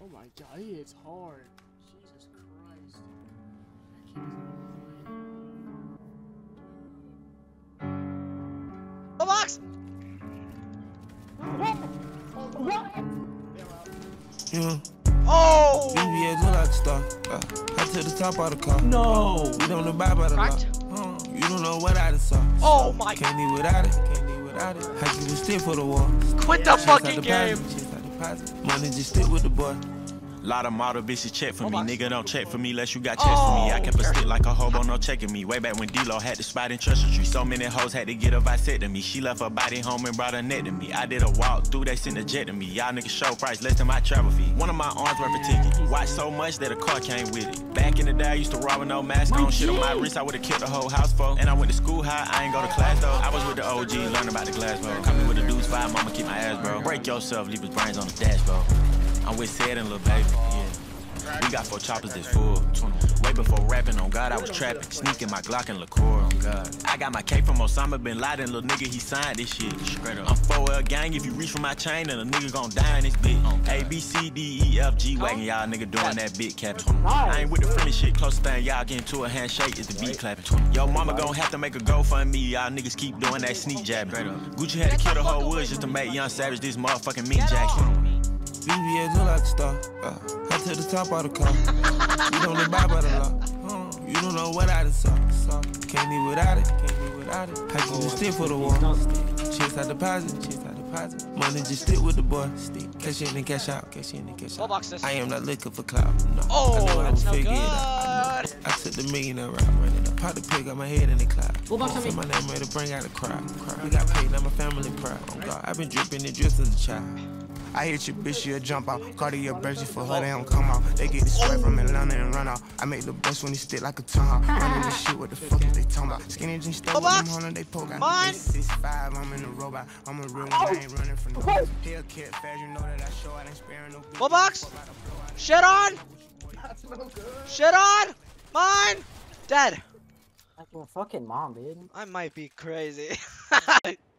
Oh my god, he hits hard. Jesus Christ. That kid isn't The box! Yeah. Oh! BBS look like a star. I took the top out of the car. No! We don't abide by the law. You don't know what I done saw. Oh my! Can't live without it. Can't live without it. I keep it still for the war. Quit the fucking game! Money just stick with the boy. Lot of model bitches check for me, box. nigga don't check for me unless you got checks for me. I kept a stick like a hobo, no checking me. Way back when D-Lo had the spot in Treasure Tree, so many hoes had to get a vasectomy. She left her body home and brought her neck to me. I did a walk through, they sent a jet to me. Y'all niggas show price less than my travel fee. One of my arms worth a ticket. Watch so much that a car came with it. Back in the day, I used to rob with no mask on. Shit on my wrist, I would've killed the whole house for. And I went to school high, I ain't go to class though. I was with the OG, learn about the glass, bro. Come in with the dudes, five, mama keep my ass, bro. Break yourself, leave his brains on the dash, bro. I'm with Sid and Lil Baby, yeah. We got 4 choppers that's full. Way before rapping, on God, I was trapping. Sneaking my Glock and liqueur, on God. I got my K from Osama Bin Laden, little nigga, he signed this shit. Straight up. I'm 4L gang, if you reach for my chain, then a nigga gon' die in this bitch. A, B, C, D, E, F, G, wagging y'all nigga doing that big capping. I ain't with the friendly shit, closest thing y'all getting to a handshake is the beat clapping. Yo, mama gon' have to make a GoFundMe, y'all niggas keep doing that sneak jabbing. Gucci had to kill the whole woods just to make Young Savage this motherfucking meat jacket. BBS look like a star. I took the top out of the car. We don't abide by the law. You don't know what I done saw. Can't live without it. Can't live without it. I keep it still for the war. Chase out deposit. Chase out deposit. Money just stick with the boy. Cash in and cash out. Cash in and cash out. Boxes. I am not looking for clout. No. Oh, I know that's no figure good. it out. I took the millionaire route, running up. Pop the pig, got my head in the cloud. Say my name ready to bring out the crowd. We got paid, now my family proud. Oh God, I've been dripping and dressed as a child. I hit your bitch, she'll jump out. Cartier Bergy for her, they don't come out. They get the sweat from Atlanta and run out. I make the best when he stick like a tongue. Running this shit, what the fuck is they talking about? Skinny jeans stuff with them hundred, they poke out. Mine. 6'5", I'm in the robot. I'm a real one, I ain't running from no. Hellcat fast, you know that I show, I ain't sparing no. Full box. Shit on. Shit on. Mine. Dead. Like your fucking mom, dude. I might be crazy.